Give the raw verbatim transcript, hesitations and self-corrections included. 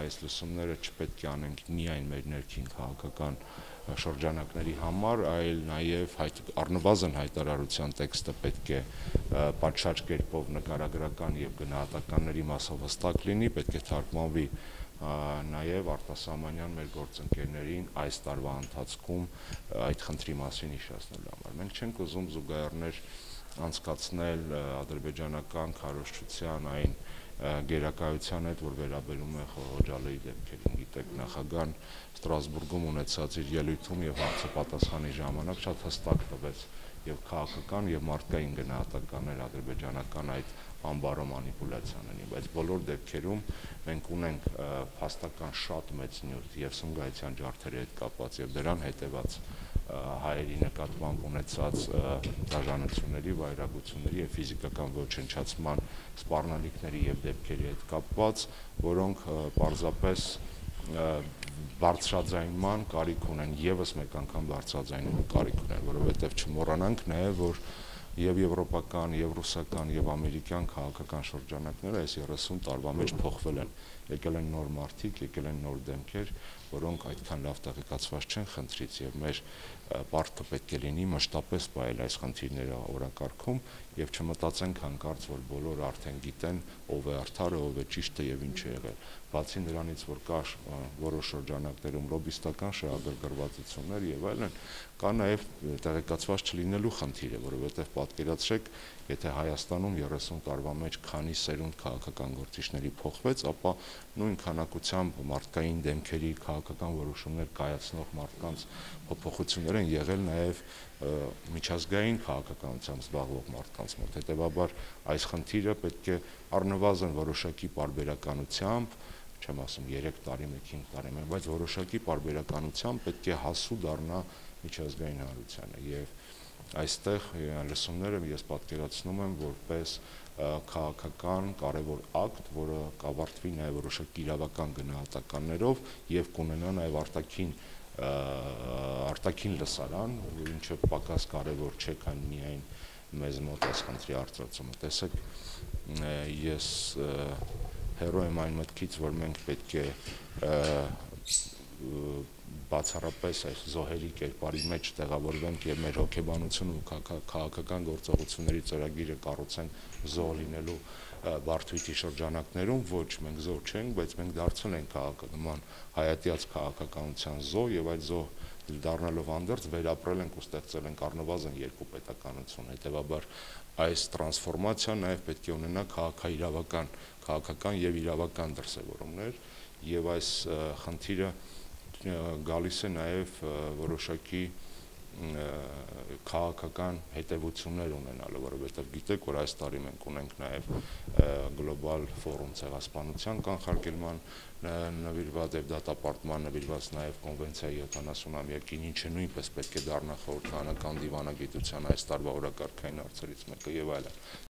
այս լսումները չպետք է անենք միայն մեր ներքին քաղաքական շրջանակների համար, այլ նաև առնվազն հայտարարության տեքստը պետք է պատշաճ կերպով նկարագրական եւ գնահատականների մասով հստակ լինի, պետք է թարգմանվի նաև արտասահմանյան մեր գործընկերներին այս տարվա ընթացքում այդ խնդրի մասին հիշեցնելու համար։ Մենք չենք ուզում զուգահեռներ անցկացնել ադրբեջանական քարոզչության այն գերակայության հետ, որ վերաբերում է Խոհոջալեի դեպքերին։ Գիտեք, նախագահան Ստրասբուրգում ունեցած իր ելույթում եւ հարցապատասխանի ժամանակ շատ հստակ տվեց եւ քաղաքական եւ մարդկային գնահատականներ ադրբեջանական այդ ամբարո մանիպուլյացիաներին, բայց բոլոր դեպքերում մենք ունենք փաստական շատ մեծ նյութ եւ Սումգայիթյան ջարդերի հետ կապված եւ դրան հետեւած հայերի նկատմամբ ունեցած դաժանությունների, վայրագությունների եւ ֆիզիկական ոչնչացման սպառնալիքների եւ դեպքերի հետ կապված, որոնք պարզապես բարձրաձայնման կարիք ունեն, եւս մեկ անգամ բարձրաձայնելու կարիք ունեն, որովհետեւ չմոռանանք նաեւ, որ եւ եվրոպական, եւ ռուսական, եւ ամերիկյան քաղաքական շրջանակները այս երեսուն տարվա մեջ փոխվել են, եկել են նոր մարդիկ, եկել են նոր դեմքեր, որոնք այդքան լավ տեղեկացված չեն խնդրից եւ մեր պարտքը պետք է լինի մշտապես պահել այս խնդիրները օրակարգում եւ չմտածենք հանկարծ, որ բոլորը արդեն գիտեն ով է արդարը, ով է ճիշտը եւ ինչ է եղել։ Բացի նրանից, որ կա որոշ շրջանակներում լոբիստական շահագրգռվածություններ եւ այլն, կա նաեւ տեղեկացված չլինելու խնդիրը, որովհետեւ պատկերացրեք, եթե Հայաստանում երեսուն տարվա մեջ քանի սերունդ քաղաքական գործիչների փոխվեց, ապա նույն քանակությամբ մարդկային դեմքերի քաղաքական որոշումներ կայացնող մարդկանց փոփոխություններ են եղել նաեւ միջազգային քաղաքականությամբ զբաղվող մարդկանց մոտ։ Հետևաբար այս խնդիրը պետք է առնվազն որոշակի պարբերականությամբ, չեմ ասում երեք տարի, հինգ տարի, բայց որոշակի պարբերականությամբ պետք է հասու դառնա միջազգային հանրությանը եւ այստեղ լսումները ես պատկերացնում եմ որպես քաղաքական կարևոր ակտ, որը կավարտվի նաեւ որոշակի իրավական գնահատականներով եւ կունենա նաեւ արտաքին արտաքին լսարան, ինչը պակաս կարևոր չէ, քան միայն մեզ մոտ այս խնդրի արծարծումը։ Տեսեք, ես հեռու եմ այն մտքից, որ մենք պետք է բացառապես այս զոհերի կերպարի մեջ տեղավորվենք եւ մեր հոգեբանությունը ու քաղաքական գործողությունների ծրագիրը կառուցենք զոհ լինելու բարդույթի շրջանակներում, ոչ, մենք զոհ չենք, բայց մենք դարձել ենք քաղաքական հայատյաց քաղաքականության զոհ եւ այդ զոհ դառնալով անդերձ վերապրել ենք ու ստեղծել ենք առնվազն երկու պետականություն։ Հետևաբար այս տրանսֆորմացիան նաեւ պետք է ունենա քաղաքաիրավական, քաղաքական եւ իրավական դրսեւորումներ եւ այս խնդիրը գալիս է նաեւ որոշակի քաղաքական հետևություններ ունենալու, որովհետեւ գիտեք, որ այս տարի մենք ունենք նաեւ գլոբալ ֆորում ցեղասպանության կանխարգելման նվիրված եւ դատապարտման նվիրված նաեւ կոնվենցիայի յոթանասունամյակին, ինչը նույնպես պետք է դառնա խորհրդարանական դիվանագիտության այս տարվա օրակարգային հարցերից մեկը եւ այլն։